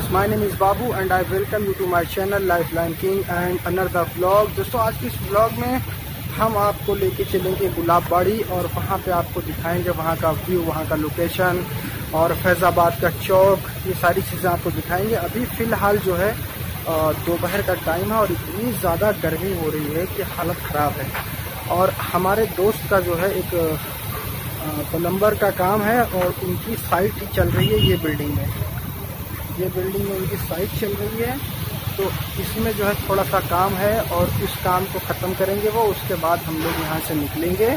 My name is Babu and I welcome you to my channel Lifeline King and another vlog. दोस्तों आज की इस vlog में हम आपको लेके चलेंगे गुलाबबाड़ी और वहाँ पे आपको दिखाएंगे वहाँ का व्यू, वहाँ का लोकेशन और फैज़ाबाद का चौक, ये सारी चीज़ें आपको दिखाएंगे। अभी फ़िलहाल जो है दोपहर का टाइम है और इतनी ज़्यादा गर्मी हो रही है कि हालत ख़राब है। और हमारे दोस्त का जो है एक प्लम्बर का काम है और उनकी साइट ही चल रही है ये बिल्डिंग में उनकी साइट चल रही है। तो इसमें जो है थोड़ा सा काम है और उस काम को ख़त्म करेंगे वो, उसके बाद हम लोग यहाँ से निकलेंगे।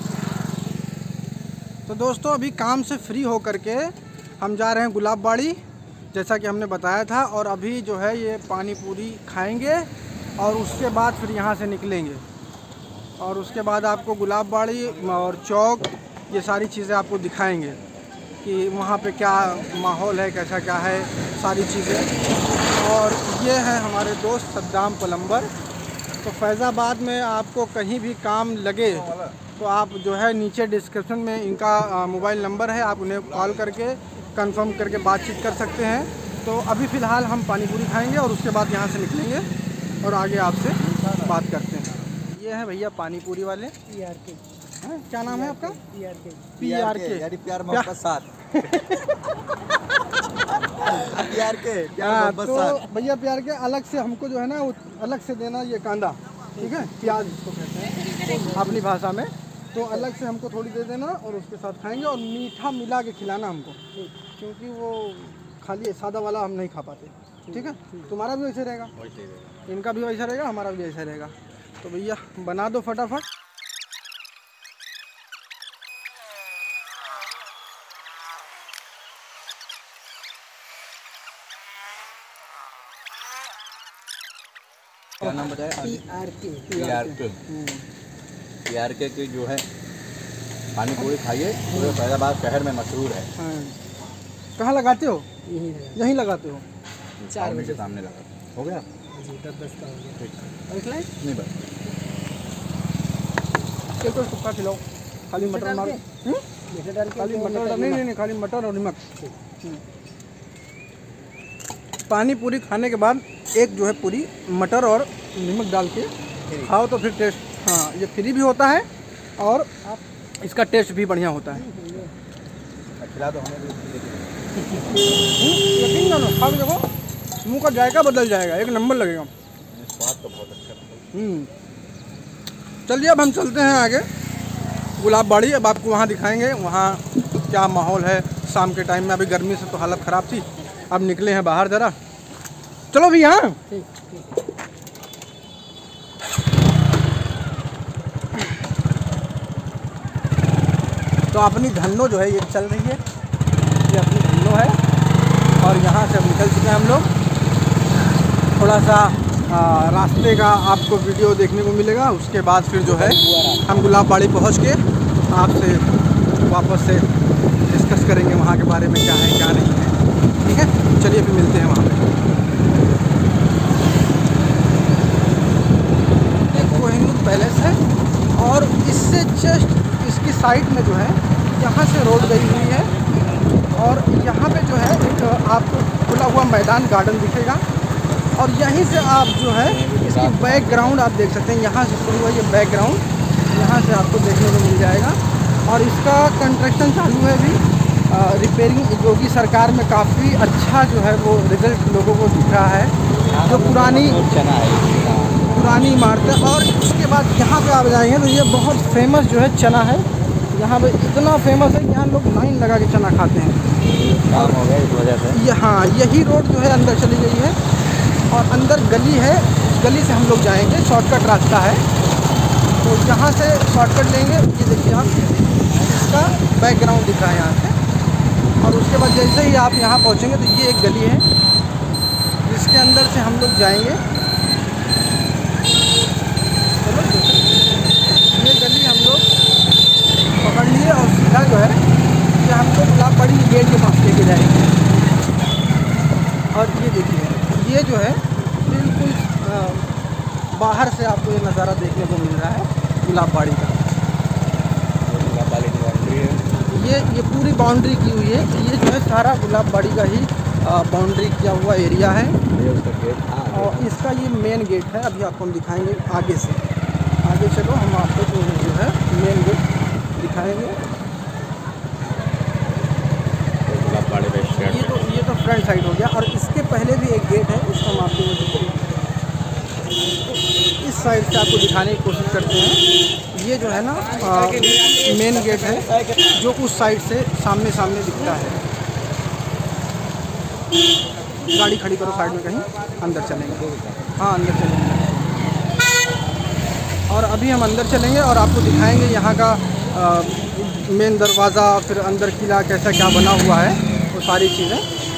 तो दोस्तों अभी काम से फ्री हो करके हम जा रहे हैं गुलाबबाड़ी, जैसा कि हमने बताया था। और अभी जो है ये पानी पूरी खाएंगे और उसके बाद फिर यहाँ से निकलेंगे। और उसके बाद आपको गुलाबबाड़ी और चौक ये सारी चीज़ें आपको दिखाएंगे कि वहाँ पे क्या माहौल है, कैसा क्या है, सारी चीज़ें। और ये है हमारे दोस्त सद्दाम प्लम्बर। तो फैज़ाबाद में आपको कहीं भी काम लगे तो आप जो है नीचे डिस्क्रिप्शन में इनका मोबाइल नंबर है, आप उन्हें कॉल करके कंफर्म करके बातचीत कर सकते हैं। तो अभी फ़िलहाल हम पानी पूरी खाएंगे और उसके बाद यहाँ से निकलेंगे और आगे आपसे बात करते हैं। ये है भैया पानी पूरी वाले PRK। क्या नाम है आपका? PRK यानी प्यार मोहब्बत साथ। तो भैया PRK अलग से हमको जो है ना अलग से देना, ये कांदा ठीक है, प्याज इसको कहते हैं अपनी भाषा में। तो अलग से हमको थोड़ी दे देना और उसके साथ खाएंगे और मीठा मिला के खिलाना हमको, क्योंकि वो खाली सादा वाला हम नहीं खा पाते। ठीक है, तुम्हारा भी वैसे रहेगा, इनका भी वैसा रहेगा, हमारा भी वैसा रहेगा। तो भैया बना दो फटाफट। क्या नाम बताया? PRK की जो है पानी पूरी खाइए, पूरे फैज़ाबाद शहर में मशहूर है। कहाँ लगाते हो? यहीं लगाते हो? 4 बजे सामने लगा। हो गया जी, 10 का हो गया। नहीं बस एक तो सुक्का खिलाओ, खाली मटर मार, खाली मटर नहीं, खाली मटर और नमक। पानी पूरी खाने के बाद एक जो है पूरी मटर और नमक डाल के खाओ तो फिर टेस्ट, हाँ ये फ्री भी होता है और इसका टेस्ट भी बढ़िया होता है। खिला दो हमें। यकीन करो, खा के देखो, मुँह का जायका बदल जाएगा, एक नंबर लगेगा। स्वाद तो बहुत अच्छा। चलिए अब हम चलते हैं आगे गुलाबबाड़ी। अब आपको वहाँ दिखाएंगे वहाँ क्या माहौल है शाम के टाइम में। अभी गर्मी से तो हालत ख़राब थी, अब निकले हैं बाहर ज़रा। चलो भैया। तो अपनी धन्नो जो है ये चल रही है, ये अपनी धन्नो है और यहाँ से अब निकल चुके हैं हम लोग। थोड़ा सा रास्ते का आपको वीडियो देखने को मिलेगा, उसके बाद फिर जो है हम गुलाबबाड़ी पहुँच के आपसे वापस से डिस्कस करेंगे वहाँ के बारे में, क्या है क्या नहीं है। ठीक है, चलिए फिर मिलते हैं वहाँ पे। एक कोहिनूर पैलेस है और इससे जस्ट इसकी साइड में जो है यहाँ से रोड गई हुई है और यहाँ पे जो है एक आपको खुला हुआ मैदान गार्डन दिखेगा और यहीं से आप जो है इसकी बैकग्राउंड आप देख सकते हैं। यहाँ से शुरू हुआ ये बैकग्राउंड, यहाँ से आपको देखने को मिल जाएगा। और इसका कंस्ट्रक्शन चालू है अभी, रिपेयरिंग योगी सरकार में काफ़ी अच्छा जो है वो रिजल्ट लोगों को दिख रहा है। जो पुरानी इमारतें, और उसके बाद यहाँ पे आप जाएंगे तो ये बहुत फेमस जो है चना है। यहाँ पे इतना फेमस है कि यहाँ लोग लाइन लगा के चना खाते हैं। काम हो गया इस वजह से। यहाँ यही रोड जो है अंदर चली गई है और अंदर गली है, उस गली से हम लोग जाएंगे, शॉर्टकट रास्ता है। तो यहाँ से शॉर्टकट लेंगे। ये देखिए आप, इसका बैकग्राउंड दिख रहा है यहाँ से। और उसके बाद जैसे ही आप यहाँ पहुँचेंगे तो ये एक गली है, जिसके अंदर से हम लोग जाएंगे। चलो ये गली हम लोग पकड़ लिए और सीधा जो है कि हम लोग गुलाबबाड़ी गेट के पास लेके जाएंगे। और ये देखिए, ये जो है बिल्कुल बाहर से आपको ये नज़ारा देखने को मिल रहा है गुलाबबाड़ी का। गुलाबबाड़ी की बाउंड्री है। ये पूरी बाउंड्री की हुई है। ये जो है सारा गुलाबबाड़ी का ही बाउंड्री किया हुआ एरिया है। ये उसका गेट था और इसका ये मेन गेट है। अभी आपको हम दिखाएंगे आगे से। आगे चलो, हम आपको जो है मेन गेट दिखाएंगे। ये तो फ्रंट साइड हो गया। और इसके पहले भी एक गेट है, उसको हम आपको इस साइड से आपको दिखाने की कोशिश करते हैं। ये जो है ना मेन गेट है, जो उस साइड से सामने सामने दिखता है। गाड़ी खड़ी करो साइड में, कहीं अंदर चलेंगे। हाँ, अंदर चलेंगे। और अभी हम अंदर चलेंगे और आपको दिखाएंगे यहाँ का मेन दरवाज़ा, फिर अंदर किला कैसा क्या बना हुआ है, वो सारी चीज़ें।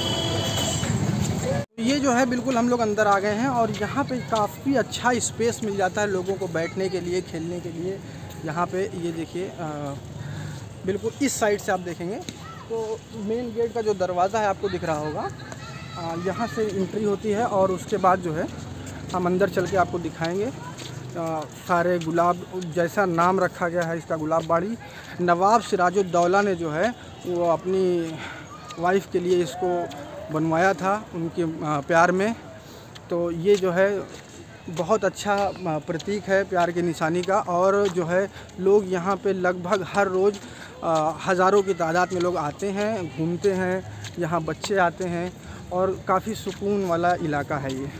ये जो है बिल्कुल हम लोग अंदर आ गए हैं और यहाँ पे काफ़ी अच्छा स्पेस मिल जाता है लोगों को बैठने के लिए, खेलने के लिए। यहाँ पे ये देखिए, बिल्कुल इस साइड से आप देखेंगे तो मेन गेट का जो दरवाज़ा है आपको दिख रहा होगा, यहाँ से एंट्री होती है। और उसके बाद जो है हम अंदर चल के आपको दिखाएंगे। सारे गुलाब, जैसा नाम रखा गया है इसका गुलाबबाड़ी, नवाब सिराजुद्दौला ने जो है वो अपनी वाइफ के लिए इसको बनवाया था, उनके प्यार में। तो ये जो है बहुत अच्छा प्रतीक है प्यार की निशानी का। और जो है लोग यहाँ पे लगभग हर रोज़ हज़ारों की तादाद में लोग आते हैं, घूमते हैं। यहाँ बच्चे आते हैं और काफ़ी सुकून वाला इलाका है ये।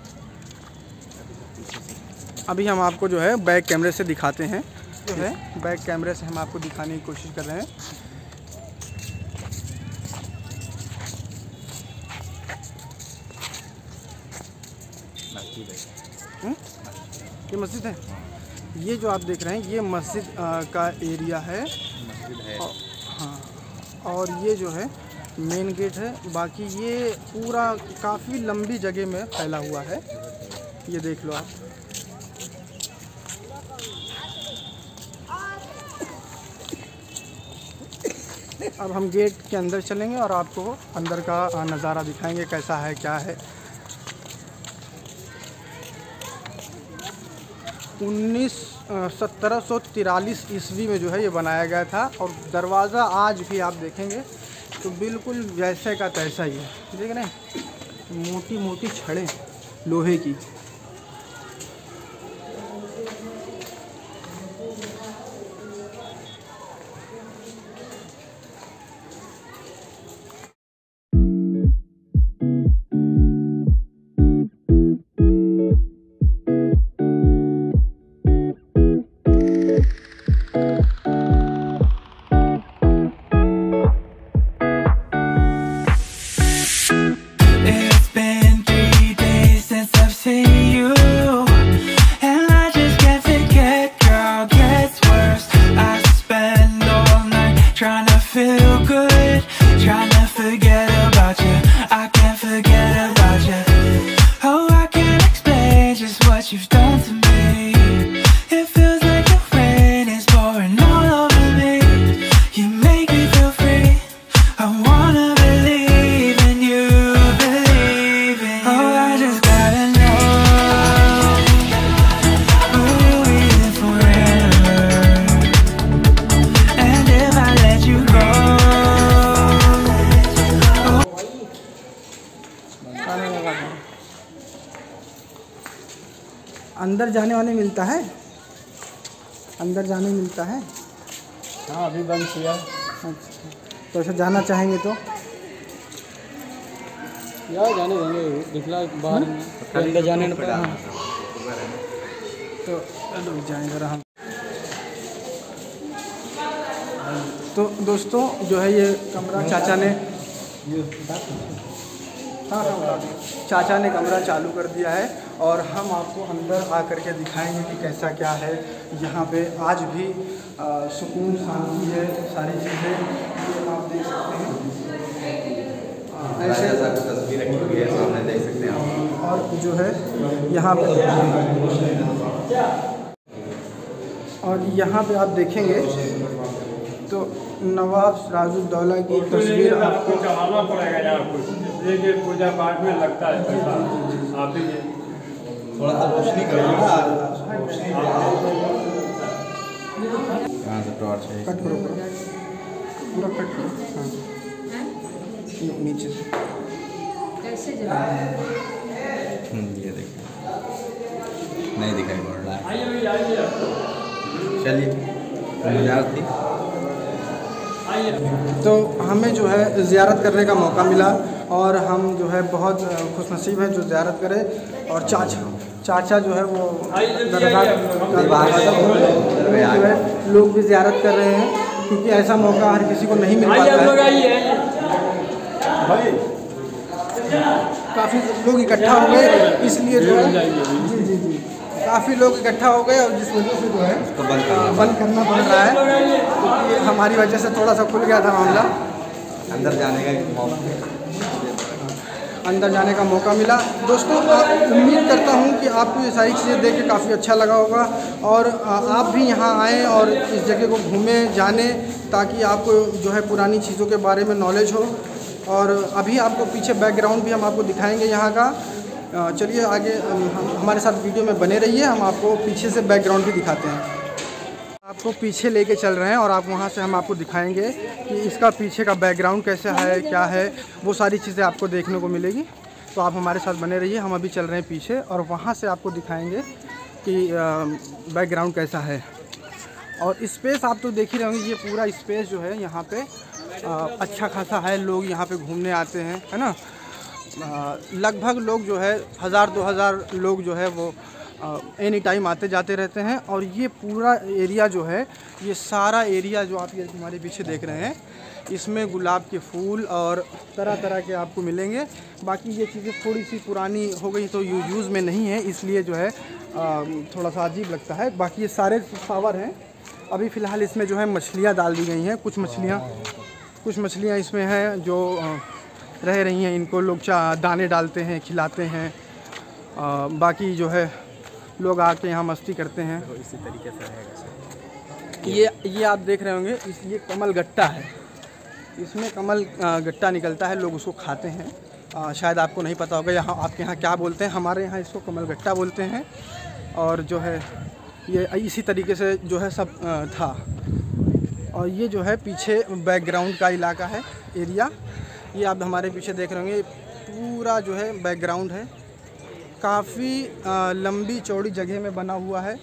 अभी हम आपको जो है बैक कैमरे से दिखाते हैं। जो है बैक कैमरे से हम आपको दिखाने की कोशिश कर रहे हैं। ये मस्जिद है। ये जो आप देख रहे हैं ये मस्जिद का एरिया है। हाँ, और ये जो है मेन गेट है। बाकी ये पूरा काफ़ी लंबी जगह में फैला हुआ है, ये देख लो आप। अब हम गेट के अंदर चलेंगे और आपको अंदर का नज़ारा दिखाएंगे कैसा है क्या है। 1743 ईस्वी में जो है ये बनाया गया था। और दरवाज़ा आज भी आप देखेंगे तो बिल्कुल वैसे का तैसा ही है। देख रहे हैं, मोटी मोटी छड़ें लोहे की। अंदर जाने वाने मिलता है, अंदर जाने मिलता है। हाँ, अभी बंद किया। अच्छा, तो ऐसे जाना चाहेंगे तो यार जाने देंगे, दिखला बाहर अंदर जाने न पड़ा। तो रुक जाएँ ज़रा हम। तो दोस्तों जो है ये कमरा चाचा ने चाचा ने कमरा चालू कर दिया है और हम आपको अंदर आकर के दिखाएंगे कि कैसा क्या है। यहाँ पे आज भी सुकून शांति है, सारी चीज़ें ये आप देख सकते हैं। ऐसे तस्वीर रखी हुई है सामने, देख सकते हैं आप। और जो है यहाँ पे आप देखेंगे तो नवाब सिराजुद्दौला की तस्वीर आपको चढ़ाना पड़ेगा यार, कुछ ये पूजा पाठ में लगता है पैसा। आप ही थोड़ा सा रोशनी करो ना, यहाँ से टॉर्च है, कट करो पूरा कट करो। हाँ नीचे से कैसे जला? ये देखिए नहीं दिखाई पड़ रहा है। आइए भैया आइए। चलिए गुजार थी। तो हमें जो है ज़ियारत करने का मौका मिला और हम जो है बहुत खुशनसीब हैं जो ज़ियारत करें। और चाचा जो है वो लोग भी ज़ियारत कर रहे हैं क्योंकि ऐसा मौका हर किसी को नहीं मिल पाता है। काफ़ी लोग इकट्ठा हो गए इसलिए जो है जी काफ़ी लोग इकट्ठा हो गए और जिस वजह से जो है बंद करना पड़ रहा है क्योंकि हमारी वजह से थोड़ा सा खुल गया था मामला। अंदर जाने का मौका मिला। दोस्तों उम्मीद करता हूँ कि आपको ये सारी चीज़ें देख के काफ़ी अच्छा लगा होगा और आप भी यहाँ आएँ और इस जगह को घूमें जाने ताकि आपको जो है पुरानी चीज़ों के बारे में नॉलेज हो। और अभी आपको पीछे बैकग्राउंड भी हम आपको दिखाएंगे यहाँ का। चलिए आगे हमारे साथ वीडियो में बने रहिए, हम आपको पीछे से बैकग्राउंड भी दिखाते हैं। आपको पीछे लेके चल रहे हैं और आप वहाँ से हम आपको दिखाएंगे कि इसका पीछे का बैकग्राउंड कैसा है, क्या है, वो सारी चीज़ें आपको देखने को मिलेगी। तो आप हमारे साथ बने रहिए, हम अभी चल रहे हैं पीछे और वहाँ से आपको दिखाएंगे कि बैकग्राउंड कैसा है। और स्पेस आप तो देख ही रहे होंगे, ये पूरा स्पेस जो है यहाँ पे अच्छा खासा है। लोग यहाँ पे घूमने आते हैं, है ना। लगभग लोग जो है 1000-2000 लोग जो है वो एनी टाइम आते जाते रहते हैं। और ये पूरा एरिया जो है, ये सारा एरिया जो आप ये हमारे पीछे देख रहे हैं, इसमें गुलाब के फूल और तरह तरह के आपको मिलेंगे। बाकी ये चीज़ें थोड़ी सी पुरानी हो गई तो यूज़ में नहीं है, इसलिए जो है थोड़ा सा अजीब लगता है। बाकी ये सारे फ्लावर हैं। अभी फ़िलहाल इसमें जो है मछलियाँ डाल दी गई हैं। कुछ मछलियाँ इसमें हैं जो रह रही हैं, इनको लोग दाने डालते हैं, खिलाते हैं। बाकी जो है लोग आके यहाँ मस्ती करते हैं। तो इसी तरीके से ये आप देख रहे होंगे, ये कमल गट्टा है। इसमें कमल गट्टा निकलता है, लोग उसको खाते हैं। शायद आपको नहीं पता होगा यहाँ आपके यहाँ क्या बोलते हैं, हमारे यहाँ इसको कमल गट्टा बोलते हैं। और जो है ये इसी तरीके से जो है सब था। और ये जो है पीछे बैकग्राउंड का इलाका है, एरिया। ये आप हमारे पीछे देख रहे होंगे, पूरा जो है बैकग्राउंड है। काफ़ी लंबी चौड़ी जगह में बना हुआ है।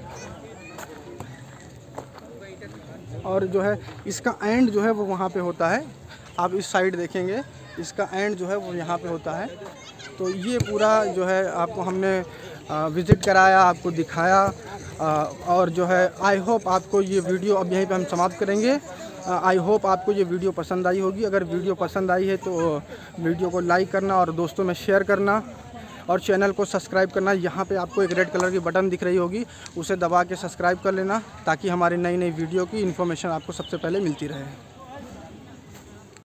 और जो है इसका एंड जो है वो वहाँ पे होता है। आप इस साइड देखेंगे, इसका एंड जो है वो यहाँ पे होता है। तो ये पूरा जो है आपको हमने विज़िट कराया, आपको दिखाया। और जो है आई होप आपको ये वीडियो अब यहीं पे हम समाप्त करेंगे। आई होप आपको ये वीडियो पसंद आई होगी। अगर वीडियो पसंद आई है तो वीडियो को लाइक करना और दोस्तों में शेयर करना और चैनल को सब्सक्राइब करना। यहाँ पे आपको एक रेड कलर की बटन दिख रही होगी, उसे दबा के सब्सक्राइब कर लेना ताकि हमारी नई वीडियो की इन्फॉर्मेशन आपको सबसे पहले मिलती रहे।